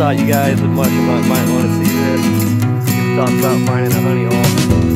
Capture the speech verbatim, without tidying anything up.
thought you guys would much might, might want to see this. He talked about finding a honey hole.